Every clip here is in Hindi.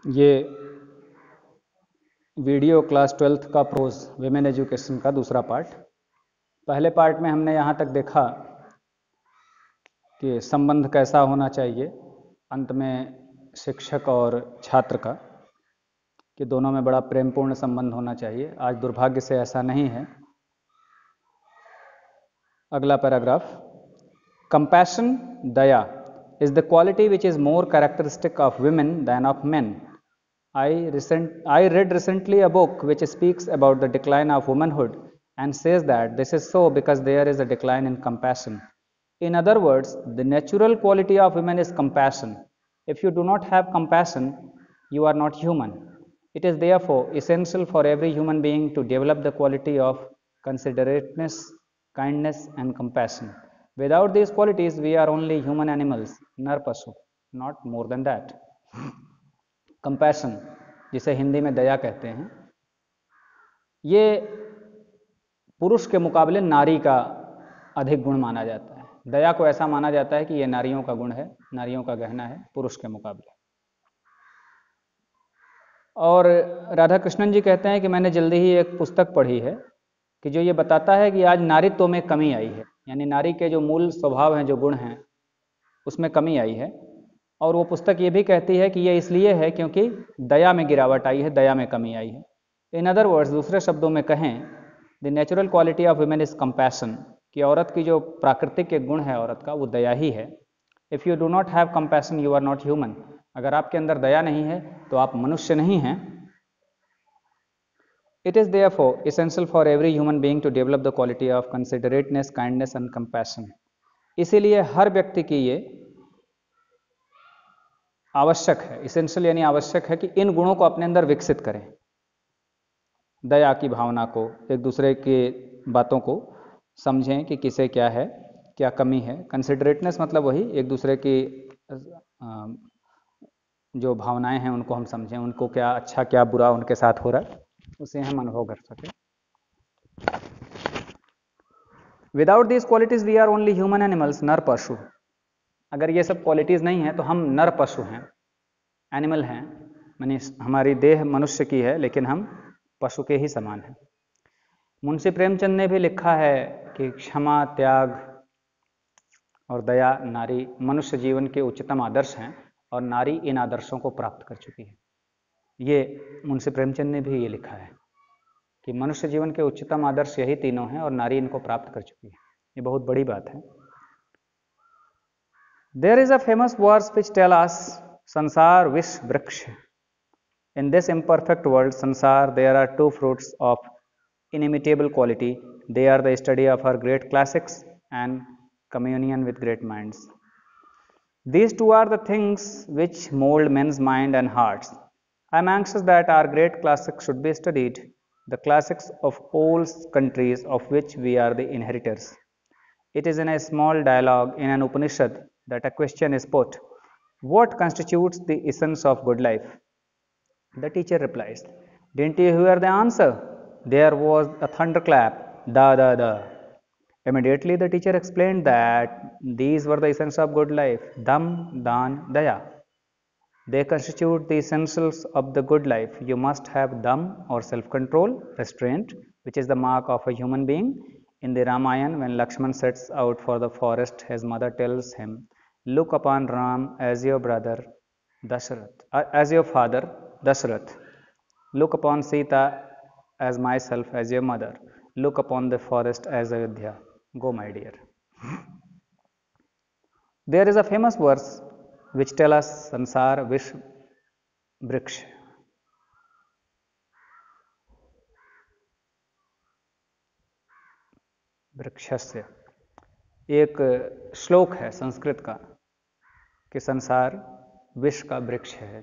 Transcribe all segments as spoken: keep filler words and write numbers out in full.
ये वीडियो क्लास ट्वेल्थ का प्रोज विमेन एजुकेशन का दूसरा पार्ट। पहले पार्ट में हमने यहाँ तक देखा कि संबंध कैसा होना चाहिए, अंत में शिक्षक और छात्र का, कि दोनों में बड़ा प्रेमपूर्ण संबंध होना चाहिए। आज दुर्भाग्य से ऐसा नहीं है। अगला पैराग्राफ, कंपैशन दया is the quality which is more characteristic of women than of men. I recent I read recently a book which speaks about the decline of womanhood and says that this is so because there is a decline in compassion. In other words, the natural quality of women is compassion. If you do not have compassion, you are not human. It is therefore essential for every human being to develop the quality of considerateness, kindness and compassion. Without these qualities, we are only human animals, nar pasu, not more than that. Compassion, जिसे हिंदी में दया कहते हैं, ये पुरुष के मुकाबले नारी का अधिक गुण माना जाता है। दया को ऐसा माना जाता है कि ये नारियों का गुण है, नारियों का गहना है पुरुष के मुकाबले। और राधा कृष्णन जी कहते हैं कि मैंने जल्दी ही एक पुस्तक पढ़ी है कि जो ये बताता है कि आज नारीत्व में कमी आई है, यानी नारी के जो मूल स्वभाव हैं, जो गुण हैं, उसमें कमी आई है। और वो पुस्तक ये भी कहती है कि ये इसलिए है क्योंकि दया में गिरावट आई है, दया में कमी आई है। इन अदर वर्ड्स, दूसरे शब्दों में कहें, the natural quality of women is compassion, कि औरत की जो प्राकृतिक एक गुण है औरत का, वो दया ही है। If you do not have compassion you are not human. अगर आपके अंदर दया नहीं है तो आप मनुष्य नहीं हैं। It is therefore essential for every human being to develop the quality of considerateness, kindness and compassion. इसीलिए हर व्यक्ति की ये आवश्यक है, इसेंशियल यानी आवश्यक है कि इन गुणों को अपने अंदर विकसित करें। दया की भावना को, एक दूसरे की बातों को समझें कि किसे क्या है, क्या कमी है। कंसिडरेटनेस मतलब वही, एक दूसरे की जो भावनाएं हैं उनको हम समझें, उनको क्या अच्छा क्या बुरा उनके साथ हो रहा है उसे हम अनुभव कर सकें। Without these qualities we are only human animals, नर पशु। अगर ये सब क्वालिटीज़ नहीं है तो हम नर पशु हैं, एनिमल हैं, मानी हमारी देह मनुष्य की है लेकिन हम पशु के ही समान हैं। मुंशी प्रेमचंद ने भी लिखा है कि क्षमा, त्याग और दया नारी मनुष्य जीवन के उच्चतम आदर्श हैं और नारी इन आदर्शों को प्राप्त कर चुकी है। ये मुंशी प्रेमचंद ने भी ये लिखा है कि मनुष्य जीवन के उच्चतम आदर्श यही तीनों हैं और नारी इनको प्राप्त कर चुकी है। ये बहुत बड़ी बात है। There is a famous verse which tells us, Sansar Vish Vriksha. In this imperfect world, Sansar, there are two fruits of inimitable quality. They are the study of our great classics and communion with great minds. These two are the things which mold men's mind and hearts. I am anxious that our great classics should be studied, the classics of all countries of which we are the inheritors. It is in a small dialogue in an Upanishad that a question is put, what constitutes the essence of good life? The teacher replies, didn't you hear the answer? There was a thunderclap, da da da. Immediately the teacher explained that these were the essence of good life, dham, dan, daya. They constitute the essentials of the good life. You must have dham or self-control, restraint, which is the mark of a human being. In the Ramayana, when Lakshman sets out for the forest, his mother tells him, look upon Ram as your brother Dasharath, uh, as your father Dasharath. Look upon Sita as myself, as your mother. Look upon the forest as Ayodhya. Go, my dear. There is a famous verse which tells us, Sansar Vish Vriksha. वृक्षस्य, एक श्लोक है संस्कृत का कि संसार विष का वृक्ष है,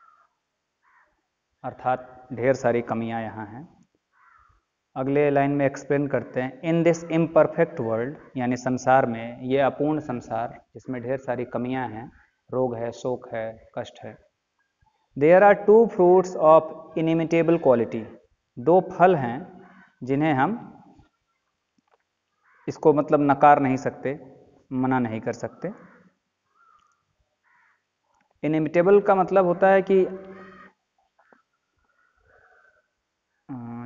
अर्थात ढेर सारी कमियां यहाँ हैं। अगले लाइन में एक्सप्लेन करते हैं, इन दिस इम्परफेक्ट वर्ल्ड, यानी संसार में, ये अपूर्ण संसार जिसमें ढेर सारी कमियां हैं, रोग है, शोक है, कष्ट है। There are two fruits of inimitable quality, दो फल हैं जिन्हें हम इसको मतलब नकार नहीं सकते, मना नहीं कर सकते। इनिमिटेबल का मतलब होता है कि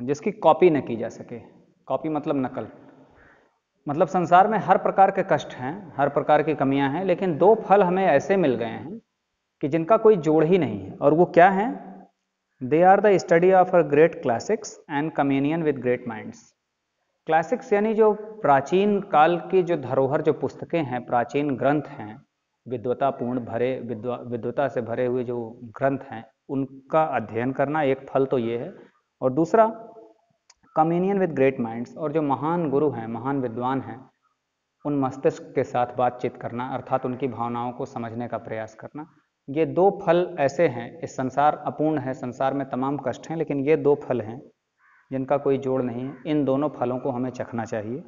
जिसकी कॉपी न की जा सके। कॉपी मतलब नकल। मतलब संसार में हर प्रकार के कष्ट हैं, हर प्रकार की कमियां हैं, लेकिन दो फल हमें ऐसे मिल गए हैं कि जिनका कोई जोड़ ही नहीं है। और वो क्या है? They are the study of a great classics and communion with great minds. Classics यानी जो प्राचीन काल की जो धरोहर, जो पुस्तकें हैं, प्राचीन ग्रंथ हैं, विद्वतापूर्ण भरे विद्वा विद्वता से भरे हुए जो ग्रंथ हैं, उनका अध्ययन करना एक फल तो ये है। और दूसरा कम्युनियन विद ग्रेट माइंड्स, और जो महान गुरु हैं, महान विद्वान हैं, उन मस्तिष्क के साथ बातचीत करना, अर्थात उनकी भावनाओं को समझने का प्रयास करना। ये दो फल ऐसे हैं। इस संसार अपूर्ण है, संसार में तमाम कष्ट हैं, लेकिन ये दो फल हैं जिनका कोई जोड़ नहीं है। इन दोनों फलों को हमें चखना चाहिए।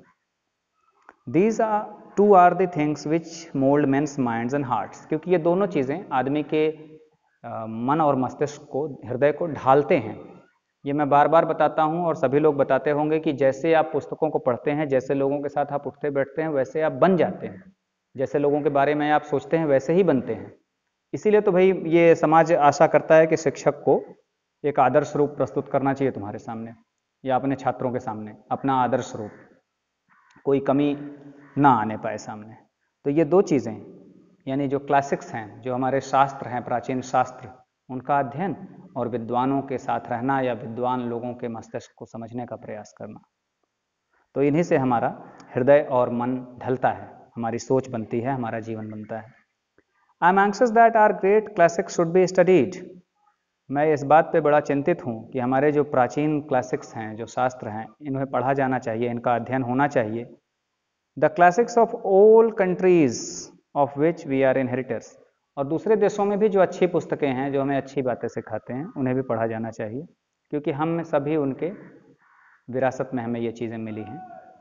These are two are the things which mould men's minds and hearts, क्योंकि ये दोनों चीज़ें आदमी के आ, मन और मस्तिष्क को, हृदय को ढालते हैं। ये मैं बार बार बताता हूँ और सभी लोग बताते होंगे कि जैसे आप पुस्तकों को पढ़ते हैं, जैसे लोगों के साथ आप उठते बैठते हैं, वैसे आप बन जाते हैं। जैसे लोगों के बारे में आप सोचते हैं, वैसे ही बनते हैं। इसीलिए तो भाई ये समाज आशा करता है कि शिक्षक को एक आदर्श रूप प्रस्तुत करना चाहिए तुम्हारे सामने या अपने छात्रों के सामने, अपना आदर्श रूप, कोई कमी ना आने पाए सामने। तो ये दो चीज़ें, यानी जो क्लासिक्स हैं, जो हमारे शास्त्र हैं, प्राचीन शास्त्र, उनका अध्ययन, और विद्वानों के साथ रहना या विद्वान लोगों के मस्तिष्क को समझने का प्रयास करना, तो इन्हीं से हमारा हृदय और मन ढलता है, हमारी सोच बनती है, हमारा जीवन बनता है। I am anxious that our great classics should be studied. मैं इस बात पे बड़ा चिंतित हूँ कि हमारे जो प्राचीन क्लासिक्स हैं, जो शास्त्र हैं, इन्हें पढ़ा जाना चाहिए, इनका अध्ययन होना चाहिए। The classics of all countries of which we are inheritors, और दूसरे देशों में भी जो अच्छी पुस्तकें हैं, जो हमें अच्छी बातें सिखाते हैं, उन्हें भी पढ़ा जाना चाहिए, क्योंकि हम सभी उनके विरासत में हमें ये चीज़ें मिली हैं।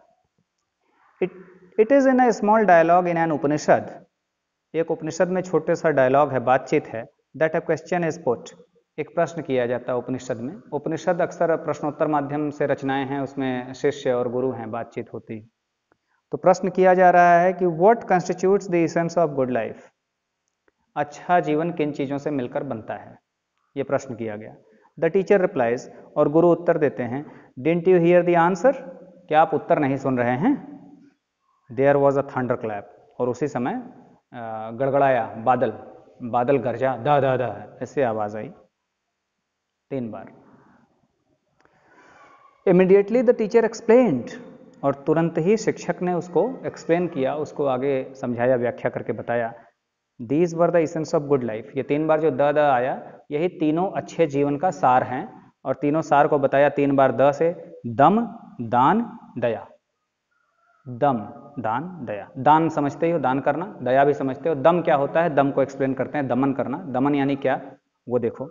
It it is in a small dialogue in an Upanishad, एक उपनिषद में छोटे सा डायलॉग है, बातचीत है, that a question is put, एक प्रश्न किया जाता है उपनिषद में। उपनिषद अक्सर प्रश्नोत्तर माध्यम से रचनाएं हैं, उसमें शिष्य और गुरु हैं, बातचीत होती। तो प्रश्न किया जा रहा है कि what constitutes the essence of good life, अच्छा जीवन किन चीज़ों से मिलकर बनता है, ये प्रश्न किया गया। द टीचर रिप्लाइज, और गुरु उत्तर देते हैं, didn't you hear the answer, क्या आप उत्तर नहीं सुन रहे हैं? There was a thunder clap, और उसी समय गड़गड़ाया बादल, बादल गरजा, दा दा दा, ऐसे आवाज आई तीन बार। इमीडिएटली द टीचर एक्सप्लेन्ड, और तुरंत ही शिक्षक ने उसको एक्सप्लेन किया, उसको आगे समझाया, व्याख्या करके बताया। These were the essence of good life, ये तीन बार जो द द आया, यही तीनों अच्छे जीवन का सार हैं, और तीनों सार को बताया तीन बार द से। दम, दान, दया। दम, दान, दया। दान समझते हो, दान करना, दया भी समझते हो। दम क्या होता है? दम को एक्सप्लेन करते हैं, दमन करना। दमन यानी क्या, वो देखो।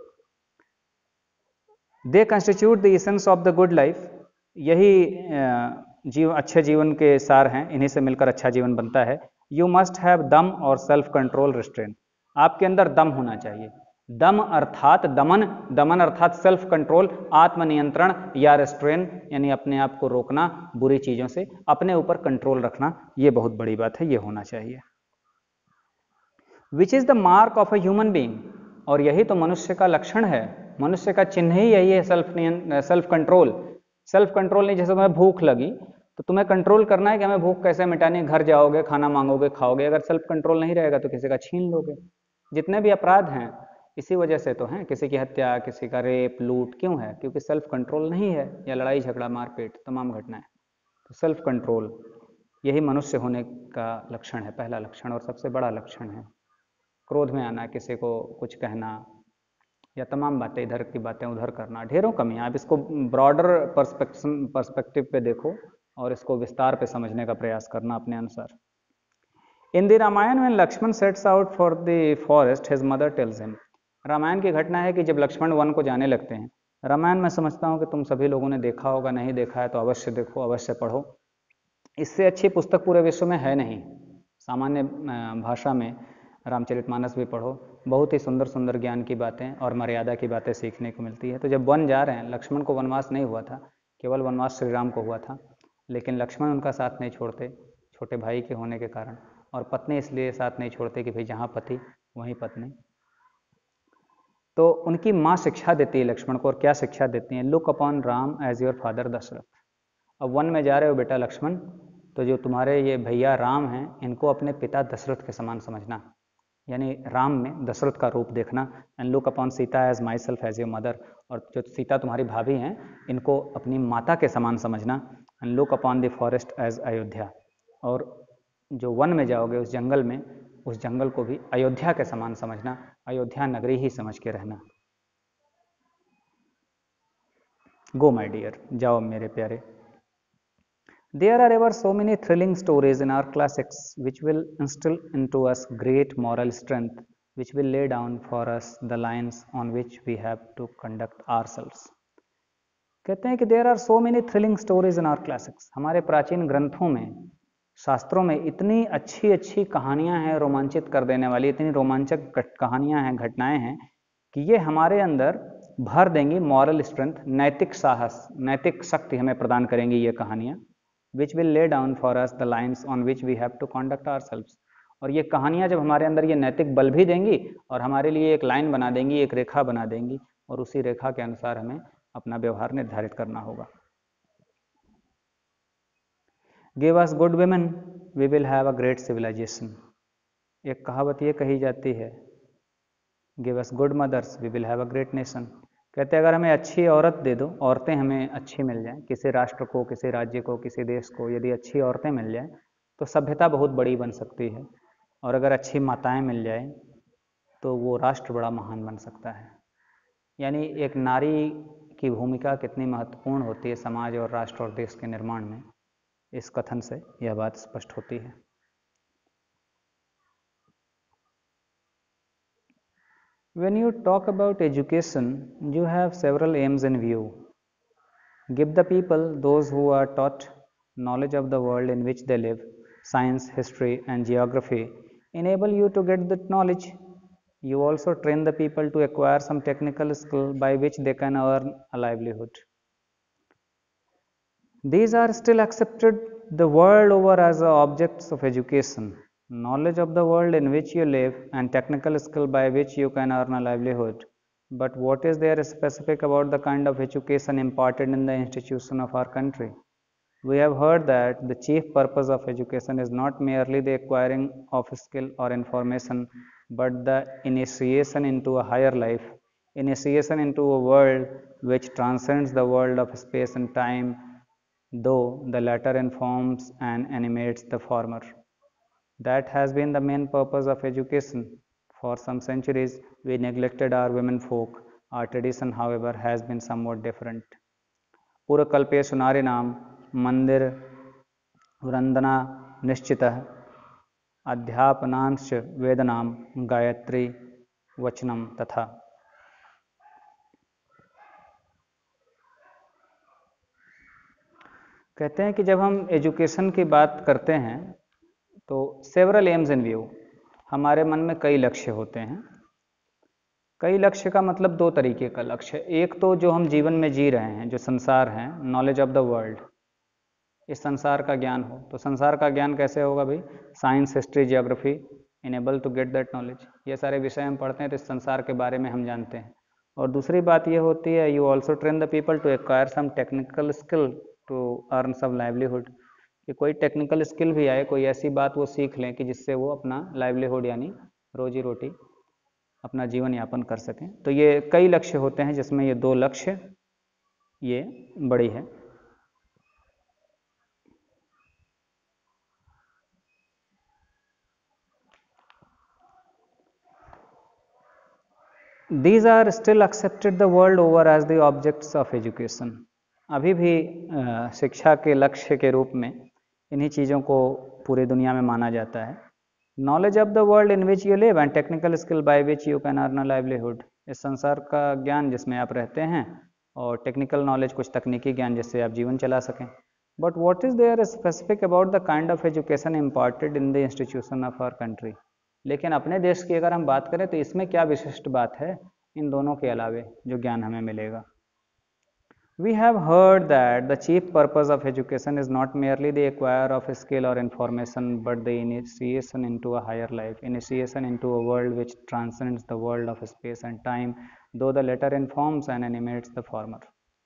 They constitute the essence of the good life, यही जीव अच्छे जीवन के सार हैं, इन्हीं से मिलकर अच्छा जीवन बनता है। यू मस्ट हैव दम और सेल्फ कंट्रोल रिस्ट्रेन, आपके अंदर दम होना चाहिए। दम अर्थात दमन, दमन अर्थात सेल्फ कंट्रोल, आत्मनियंत्रण या रिस्ट्रेन, यानी अपने आप को रोकना बुरी चीज़ों से, अपने ऊपर कंट्रोल रखना, ये बहुत बड़ी बात है, ये होना चाहिए। Which is the mark of a human being, और यही तो मनुष्य का लक्षण है, मनुष्य का चिन्ह ही यही है, self self control. Self control नहीं, जैसे तुम्हें भूख लगी तो तुम्हें कंट्रोल करना है कि हमें भूख कैसे मिटानी है, घर जाओगे, खाना मांगोगे, खाओगे। अगर सेल्फ कंट्रोल नहीं रहेगा तो किसी का छीन लोगे। जितने भी अपराध हैं इसी वजह से तो हैं, किसी की हत्या, किसी का रेप, लूट, क्यों है? क्योंकि सेल्फ कंट्रोल नहीं है, या लड़ाई झगड़ा, मारपीट, तमाम घटनाएं। तो सेल्फ कंट्रोल यही मनुष्य होने का लक्षण है, पहला लक्षण और सबसे बड़ा लक्षण है। क्रोध में आना, किसी को कुछ कहना, या तमाम बातें, इधर की बातें उधर करना, ढेरों कमियां। आप इसको ब्रॉडर पर्सपेक्टिव पर्सपेक्टिव पे देखो और इसको विस्तार पे समझने का प्रयास करना अपने अनुसार। इन द रामायण में Lakshman sets out for the forest, his mother tells him, Ramayana की घटना है कि जब लक्ष्मण वन को जाने लगते हैं, रामायण मैं समझता हूँ कि तुम सभी लोगों ने देखा होगा, नहीं देखा है तो अवश्य देखो, अवश्य पढ़ो। इससे अच्छी पुस्तक पूरे विश्व में है नहीं। सामान्य भाषा में रामचरितमानस भी पढ़ो, बहुत ही सुंदर सुंदर ज्ञान की बातें और मर्यादा की बातें सीखने को मिलती है। तो जब वन जा रहे हैं, लक्ष्मण को वनवास नहीं हुआ था, केवल वनवास श्री राम को हुआ था, लेकिन लक्ष्मण उनका साथ नहीं छोड़ते, छोटे भाई के होने के कारण, और पत्नी इसलिए साथ नहीं छोड़ते कि भाई जहाँ पति वहीं पत्नी। तो उनकी माँ शिक्षा देती है लक्ष्मण को, और क्या शिक्षा देती हैं? Look upon Ram as your father Dasharath. अब वन में जा रहे हो बेटा लक्ष्मण, तो जो तुम्हारे ये भैया राम हैं इनको अपने पिता दशरथ के समान समझना, यानी राम में दशरथ का रूप देखना। And look upon Sita as myself as your mother, और जो सीता तुम्हारी भाभी हैं इनको अपनी माता के समान समझना। And look upon the forest as Ayodhya, और जो वन में जाओगे उस जंगल में, उस जंगल को भी अयोध्या के समान समझना, अयोध्या नगरी ही समझ के रहना। गो माई डियर, जाओ मेरे प्यारे। There are ever so many thrilling stories in our classics which will instill into us great moral strength, which will lay down for us the lines on which we have to conduct ourselves. कहते हैं कि there are so many thrilling stories in our classics. हमारे प्राचीन ग्रंथों में, शास्त्रों में इतनी अच्छी अच्छी कहानियां हैं, रोमांचित कर देने वाली इतनी रोमांचक कहानियां हैं, घटनाएं हैं कि ये हमारे अंदर भर देंगी मॉरल स्ट्रेंथ, नैतिक साहस, नैतिक शक्ति हमें प्रदान करेंगी ये कहानियां। which will lay down for us the lines on which we have to conduct ourselves. और ये कहानियां जब हमारे अंदर ये नैतिक बल भी देंगी और हमारे लिए एक लाइन बना देंगी, एक रेखा बना देंगी, और उसी रेखा के अनुसार हमें अपना व्यवहार निर्धारित करना होगा। Give us good women, we will have a great civilization. एक कहावत ये कही जाती है, Give us good mothers, we will have a great nation. कहते हैं अगर हमें अच्छी औरत दे दो, औरतें हमें अच्छी मिल जाएं, किसी राष्ट्र को, किसी राज्य को, किसी देश को यदि अच्छी औरतें मिल जाएं तो सभ्यता बहुत बड़ी बन सकती है, और अगर अच्छी माताएं मिल जाएं तो वो राष्ट्र बड़ा महान बन सकता है। यानी एक नारी की भूमिका कितनी महत्वपूर्ण होती है समाज और राष्ट्र और देश के निर्माण में, इस कथन से यह बात स्पष्ट होती है। When you talk about education, you have several aims in view. Give the people, those who are taught knowledge of the world in which they live, science, history and geography, enable you to get that knowledge. You also train the people to acquire some technical skill by which they can earn a livelihood. These are still accepted the world over as objects of education. Knowledge of the world in which you live and technical skill by which you can earn a livelihood. But what is there specific about the kind of education imparted in the institution of our country? We have heard that the chief purpose of education is not merely the acquiring of skill or information, but the initiation into a higher life, initiation into a world which transcends the world of space and time, though the latter informs and animates the former. That has been the main purpose of education. For some centuries, we neglected our women folk. Our tradition, however, has been somewhat different. पूर्वकल्पेषु नारीणां मंदिर वृंदना निश्चितः अध्यापनांश्च वेदनां गायत्री वचनम तथा। कहते हैं कि जब हम एजुकेशन की बात करते हैं तो सेवरल एम्स इन व्यू, हमारे मन में कई लक्ष्य होते हैं। कई लक्ष्य का मतलब दो तरीके का लक्ष्य, एक तो जो हम जीवन में जी रहे हैं, जो संसार है, नॉलेज ऑफ द वर्ल्ड, इस संसार का ज्ञान हो। तो संसार का ज्ञान कैसे होगा भाई? Science, history, geography enable to get that knowledge. ये सारे विषय हम पढ़ते हैं तो इस संसार के बारे में हम जानते हैं। और दूसरी बात ये होती है, you also train the people to acquire some technical skill to earn some livelihood, कि कोई टेक्निकल स्किल भी आए, कोई ऐसी बात वो सीख लें कि जिससे वो अपना लाइवलीहुड यानी रोजी रोटी, अपना जीवन यापन कर सकें। तो ये कई लक्ष्य होते हैं जिसमें ये दो लक्ष्य ये बड़ी है। These are still accepted the world over as the objects of education. अभी भी शिक्षा के लक्ष्य के रूप में इन्हीं चीज़ों को पूरी दुनिया में माना जाता है। Knowledge of the world in which you live and technical skill by which you can earn a livelihood, इस संसार का ज्ञान जिसमें आप रहते हैं, और टेक्निकल नॉलेज कुछ तकनीकी ज्ञान जिससे आप जीवन चला सकें। But what is there specific about the kind of education imparted in the institution of our country. लेकिन अपने देश की अगर हम बात करें तो इसमें क्या विशिष्ट बात है इन दोनों के अलावे जो ज्ञान हमें मिलेगा? We have heard that the chief purpose of education is not merely the acquire of skill or information, but the initiation into a higher life, initiation into a world which transcends the world of space and time, though the latter informs and animates the former.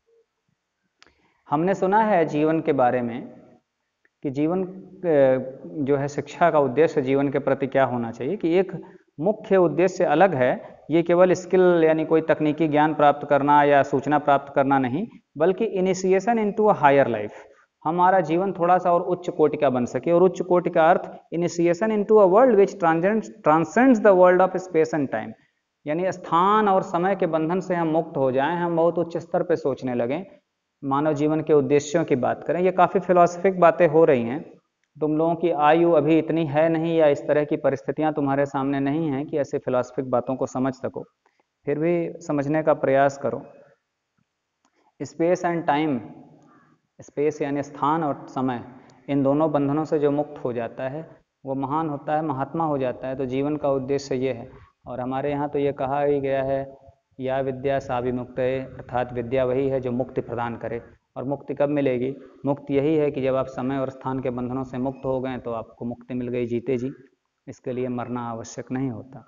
हमने सुना है जीवन के बारे में कि जीवन जो है शिक्षा का उद्देश्य जीवन के प्रति क्या होना चाहिए, कि एक मुख्य उद्देश्य अलग है, ये केवल स्किल यानी कोई तकनीकी ज्ञान प्राप्त करना या सूचना प्राप्त करना नहीं, बल्कि initiation into a higher life, हमारा जीवन थोड़ा सा और उच्च कोटि का बन सके। और उच्च कोटि का अर्थ initiation into a world which transcends transcends the world of space and time, यानी स्थान और समय के बंधन से हम मुक्त हो जाएं, हम बहुत उच्च स्तर पर सोचने लगें, मानव जीवन के उद्देश्यों की बात करें। ये काफ़ी फिलोसफिक बातें हो रही हैं। तुम लोगों की आयु अभी इतनी है नहीं, या इस तरह की परिस्थितियां तुम्हारे सामने नहीं हैं कि ऐसे फिलोसफिक बातों को समझ सको, फिर भी समझने का प्रयास करो। स्पेस एंड टाइम, स्पेस यानी स्थान और समय, इन दोनों बंधनों से जो मुक्त हो जाता है वो महान होता है, महात्मा हो जाता है। तो जीवन का उद्देश्य ये है। और हमारे यहाँ तो ये कहा ही गया है, या विद्या सा विमुक्त है, अर्थात विद्या वही है जो मुक्ति प्रदान करे। और मुक्ति कब मिलेगी? मुक्ति यही है कि जब आप समय और स्थान के बंधनों से मुक्त हो गए तो आपको मुक्ति मिल गई जीते जी, इसके लिए मरना आवश्यक नहीं होता।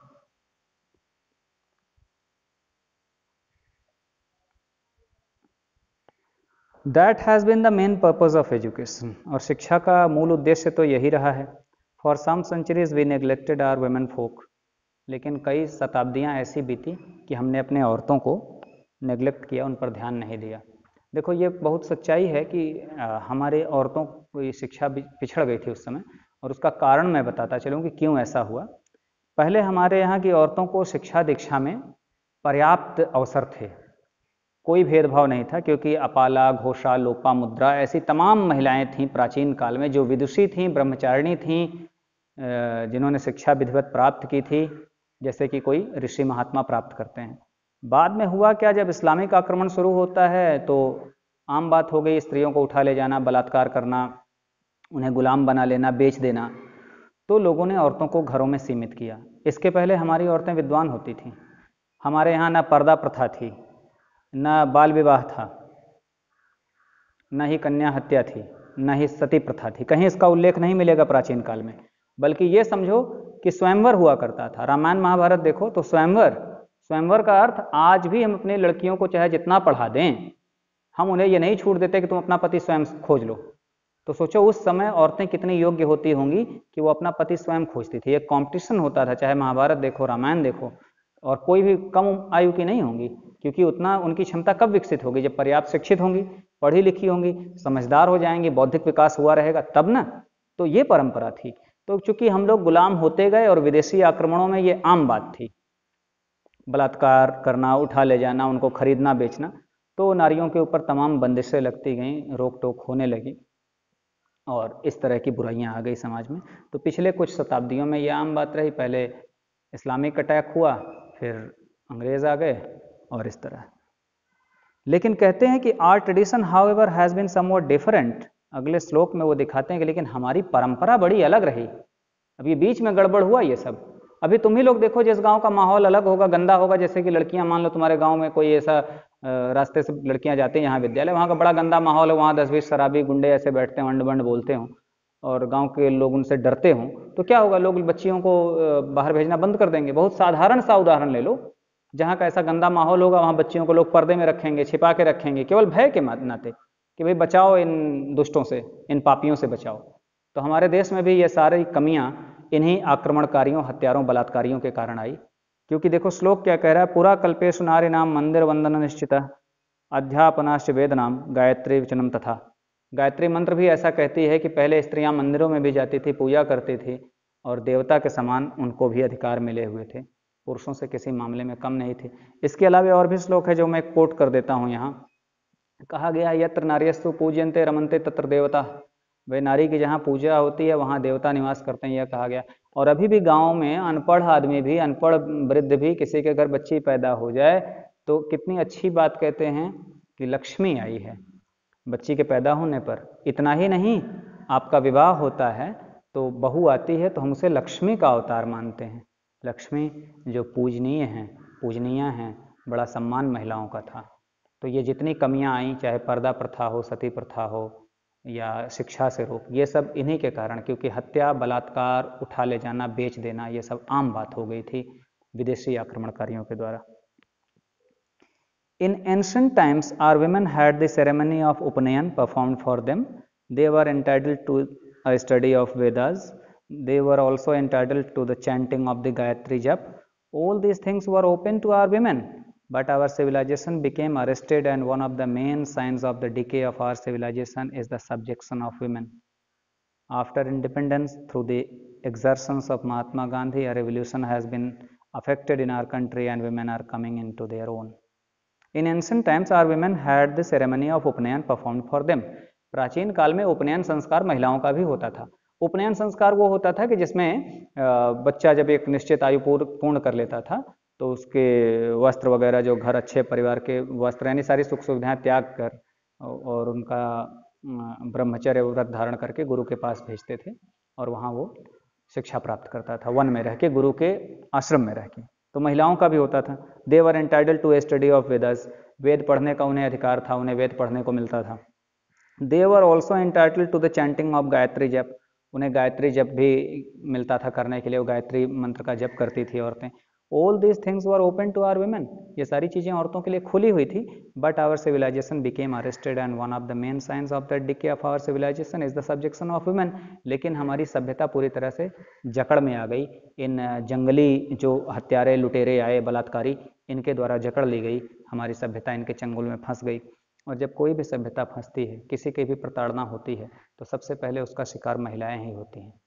That has been the main purpose of education, और शिक्षा का मूल उद्देश्य तो यही रहा है। For some centuries we neglected our women folk, लेकिन कई शताब्दियाँ ऐसी बीती कि हमने अपने औरतों को नेग्लेक्ट किया, उन पर ध्यान नहीं दिया। देखो ये बहुत सच्चाई है कि आ, हमारे औरतों की शिक्षा पिछड़ गई थी उस समय, और उसका कारण मैं बताता चलूँ कि क्यों ऐसा हुआ। पहले हमारे यहाँ की औरतों को शिक्षा दीक्षा में पर्याप्त अवसर थे, कोई भेदभाव नहीं था, क्योंकि अपाला, घोषा, लोपा मुद्रा ऐसी तमाम महिलाएं थीं प्राचीन काल में जो विदुषी थीं, ब्रह्मचारिणी थीं, जिन्होंने शिक्षा विधिवत प्राप्त की थी, जैसे कि कोई ऋषि महात्मा प्राप्त करते हैं। बाद में हुआ क्या, जब इस्लामिक आक्रमण शुरू होता है तो आम बात हो गई स्त्रियों को उठा ले जाना, बलात्कार करना, उन्हें गुलाम बना लेना, बेच देना। तो लोगों ने औरतों को घरों में सीमित किया। इसके पहले हमारी औरतें विद्वान होती थीं, हमारे यहाँ ना पर्दा प्रथा थी, न बाल विवाह था, न ही कन्या हत्या थी, न ही सती प्रथा थी। कहीं इसका उल्लेख नहीं मिलेगा प्राचीन काल में, बल्कि ये समझो कि स्वयंवर हुआ करता था। रामायण महाभारत देखो तो स्वयंवर, स्वयंवर का अर्थ आज भी हम अपनी लड़कियों को चाहे जितना पढ़ा दें, हम उन्हें ये नहीं छूट देते कि तुम अपना पति स्वयं खोज लो। तो सोचो उस समय औरतें कितनी योग्य होती होंगी कि वो अपना पति स्वयं खोजती थी। एक कंपटीशन होता था, चाहे महाभारत देखो, रामायण देखो, और कोई भी कम आयु की नहीं होंगी, क्योंकि उतना उनकी क्षमता कब विकसित होगी? जब पर्याप्त शिक्षित होंगी, पढ़ी लिखी होंगी, समझदार हो जाएंगी, बौद्धिक विकास हुआ रहेगा तब ना। तो ये परंपरा थी। तो चूंकि हम लोग गुलाम होते गए और विदेशी आक्रमणों में ये आम बात थी, बलात्कार करना, उठा ले जाना, उनको खरीदना, बेचना, तो नारियों के ऊपर तमाम बंदिशें लगती गईं, रोक टोक होने लगी और इस तरह की बुराइयां आ गई समाज में। तो पिछले कुछ शताब्दियों में ये आम बात रही। पहले इस्लामिक अटैक हुआ, फिर अंग्रेज आ गए और इस तरह। लेकिन कहते हैं कि our tradition however has been somewhat different. अगले श्लोक में वो दिखाते हैं कि लेकिन हमारी परंपरा बड़ी अलग रही। अब ये बीच में गड़बड़ हुआ ये सब। अभी तुम ही लोग देखो, जिस गांव का माहौल अलग होगा, गंदा होगा, जैसे कि लड़कियां, मान लो तुम्हारे गांव में कोई ऐसा रास्ते से लड़कियां जाती हैं यहाँ विद्यालय, वहाँ का बड़ा गंदा माहौल है, वहाँ दस बीस शराबी गुंडे ऐसे बैठते हैं, वंड वंड बोलते हों और गांव के लोग उनसे डरते हों, तो क्या होगा? लोग बच्चियों को बाहर भेजना बंद कर देंगे। बहुत साधारण सा उदाहरण ले लो, जहाँ का ऐसा गंदा माहौल होगा वहाँ बच्चियों को लोग पर्दे में रखेंगे, छिपा के रखेंगे, केवल भय के नाते कि भाई बचाओ इन दुष्टों से, इन पापियों से बचाओ। तो हमारे देश में भी ये सारी कमियां इन्हीं आक्रमणकारियों, हत्यारों, बलात्कारियों के कारण आई। क्योंकि देखो श्लोक क्या कह रहा है, पूरा कल्पेशु नारी नाम मंदिर वंदन निश्चित अध्यापनाश्च वेद नाम गायत्री वचनम तथा। गायत्री मंत्र भी ऐसा कहती है कि पहले स्त्रियां मंदिरों में भी जाती थी, पूजा करती थी और देवता के समान उनको भी अधिकार मिले हुए थे, पुरुषों से किसी मामले में कम नहीं थे। इसके अलावा और भी श्लोक है जो मैं कोट कर देता हूँ। यहाँ कहा गया, यत्र नार्यस्तु पूज्यन्ते रमन्ते तत्र देवता। वे नारी की जहाँ पूजा होती है वहाँ देवता निवास करते हैं, यह कहा गया। और अभी भी गाँव में अनपढ़ आदमी भी, अनपढ़ वृद्ध भी, किसी के घर बच्ची पैदा हो जाए तो कितनी अच्छी बात कहते हैं कि लक्ष्मी आई है बच्ची के पैदा होने पर। इतना ही नहीं, आपका विवाह होता है तो बहू आती है तो हम उसे लक्ष्मी का अवतार मानते हैं। लक्ष्मी जो पूजनीय हैं, पूजनीय हैं, बड़ा सम्मान महिलाओं का था। तो ये जितनी कमियां आई, चाहे पर्दा प्रथा हो, सती प्रथा हो या शिक्षा से रोक, ये सब इन्हीं के कारण, क्योंकि हत्या, बलात्कार, उठा ले जाना, बेच देना, ये सब आम बात हो गई थी विदेशी आक्रमणकारियों के द्वारा। In ancient times, our women had the ceremony of Upanayan performed for them. They were entitled to a study of Vedas. They were also entitled to the chanting of the Gayatri Jap. All these things were open to our women, but our civilization became arrested, and one of the main signs of the decay of our civilization is the subjection of women. After independence, through the exertions of Mahatma Gandhi, a revolution has been affected in our country, and women are coming into their own. In ancient times are women had the ceremony of upanayana perform for them. प्राचीन काल में उपनयन संस्कार महिलाओं का भी होता था। उपनयन संस्कार वो होता था कि जिसमें बच्चा जब एक निश्चित आयु पूर्ण कर लेता था तो उसके वस्त्र वगैरह, जो घर अच्छे परिवार के वस्त्र, यानी सारी सुख सुविधाएं त्याग कर और उनका ब्रह्मचर्य व्रत धारण करके गुरु के पास भेजते थे और वहाँ वो शिक्षा प्राप्त करता था, वन में रह के, गुरु के आश्रम में रह के। तो महिलाओं का भी होता था। They were entitle to a study of Vedas, Veda पढ़ने का उन्हें अधिकार था, उन्हें वेद पढ़ने को मिलता था। They were also entitle to the chanting of Gayatri japa, उन्हें गायत्री जप भी मिलता था करने के लिए, वो गायत्री मंत्र का जप करती थी औरतें। All these things were open to our women, ये सारी चीज़ें औरतों के लिए खुली हुई थी। But our civilisation became arrested, and one of the main science of the decay of our civilisation is the subjection of women. लेकिन हमारी सभ्यता पूरी तरह से जकड़ में आ गई। इन जंगली जो हत्यारे, लुटेरे आए, बलात्कारी, इनके द्वारा जकड़ ली गई हमारी सभ्यता, इनके चंगुल में फंस गई। और जब कोई भी सभ्यता फंसती है, किसी की भी प्रताड़ना होती है, तो सबसे पहले उसका शिकार महिलाएं ही होती हैं।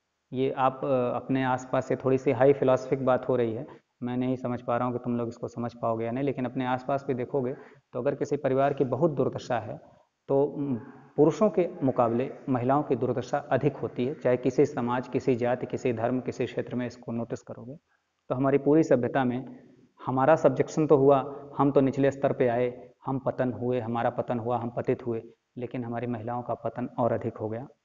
ये आप अपने आसपास से, थोड़ी सी हाई फिलॉसफिक बात हो रही है, मैं नहीं समझ पा रहा हूँ कि तुम लोग इसको समझ पाओगे या नहीं, लेकिन अपने आसपास भी देखोगे तो अगर किसी परिवार की बहुत दुर्दशा है तो पुरुषों के मुकाबले महिलाओं की दुर्दशा अधिक होती है। चाहे किसी समाज, किसी जाति, किसी धर्म, किसी क्षेत्र में इसको नोटिस करोगे तो हमारी पूरी सभ्यता में हमारा सब्जेक्शन तो हुआ, हम तो निचले स्तर पे आए, हम पतन हुए, हमारा पतन हुआ, हम पतित हुए, लेकिन हमारी महिलाओं का पतन और अधिक हो गया।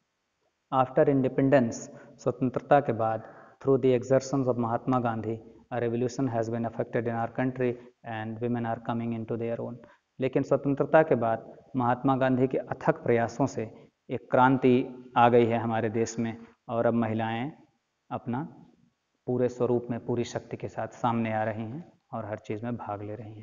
आफ्टर इंडिपेंडेंस, स्वतंत्रता के बाद, through the exertions of Mahatma Gandhi, a revolution has been affected in our country and women are coming into their own. लेकिन स्वतंत्रता के बाद महात्मा गांधी के अथक प्रयासों से एक क्रांति आ गई है हमारे देश में, और अब महिलाएं अपना पूरे स्वरूप में, पूरी शक्ति के साथ सामने आ रही हैं और हर चीज़ में भाग ले रही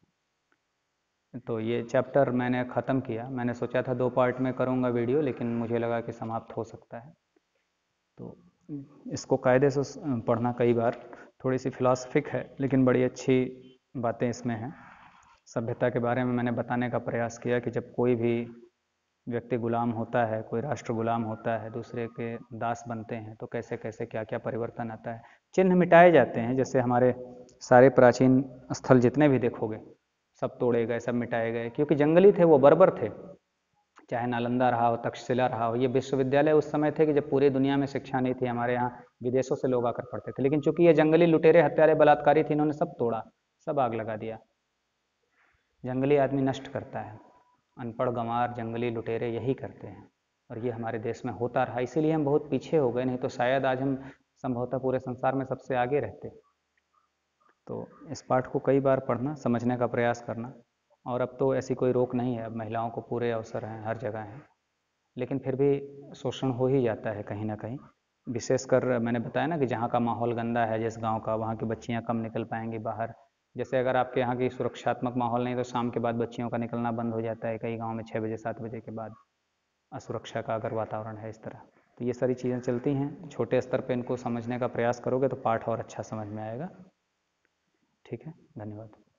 हैं। तो ये चैप्टर मैंने ख़त्म किया। मैंने सोचा था दो पार्ट में करूँगा वीडियो, लेकिन मुझे लगा कि समाप्त हो सकता है, तो इसको कायदे से पढ़ना। कई बार थोड़ी सी फिलॉसफिक है, लेकिन बड़ी अच्छी बातें इसमें हैं। सभ्यता के बारे में मैंने बताने का प्रयास किया कि जब कोई भी व्यक्ति गुलाम होता है, कोई राष्ट्र गुलाम होता है, दूसरे के दास बनते हैं, तो कैसे कैसे क्या क्या परिवर्तन आता है। चिन्ह मिटाए जाते हैं, जैसे हमारे सारे प्राचीन स्थल जितने भी देखोगे सब तोड़े गए, सब मिटाए गए, क्योंकि जंगली थे, वो बर्बर थे। चाहे नालंदा रहा हो, तक्षशिला रहा हो, ये विश्वविद्यालय उस समय थे कि जब पूरी दुनिया में शिक्षा नहीं थी, हमारे यहाँ विदेशों से लोग आकर पढ़ते थे। लेकिन चूंकि ये जंगली लुटेरे, हत्यारे, बलात्कारी थे, इन्होंने सब तोड़ा, सब आग लगा दिया। जंगली आदमी नष्ट करता है, अनपढ़ गंवार, जंगली लुटेरे यही करते हैं, और ये हमारे देश में होता रहा। इसीलिए हम बहुत पीछे हो गए, नहीं तो शायद आज हम संभवतः पूरे संसार में सबसे आगे रहते। तो इस पाठ को कई बार पढ़ना, समझने का प्रयास करना। और अब तो ऐसी कोई रोक नहीं है, अब महिलाओं को पूरे अवसर हैं, हर जगह हैं, लेकिन फिर भी शोषण हो ही जाता है कहीं ना कहीं। विशेषकर मैंने बताया ना कि जहाँ का माहौल गंदा है, जिस गांव का, वहाँ की बच्चियाँ कम निकल पाएंगी बाहर। जैसे अगर आपके यहाँ की सुरक्षात्मक माहौल नहीं, तो शाम के बाद बच्चियों का निकलना बंद हो जाता है कई गाँव में, छः बजे सात बजे के बाद, असुरक्षा का अगर वातावरण है इस तरह। तो ये सारी चीज़ें चलती हैं। छोटे स्तर पर इनको समझने का प्रयास करोगे तो पाठ और अच्छा समझ में आएगा। ठीक है, धन्यवाद।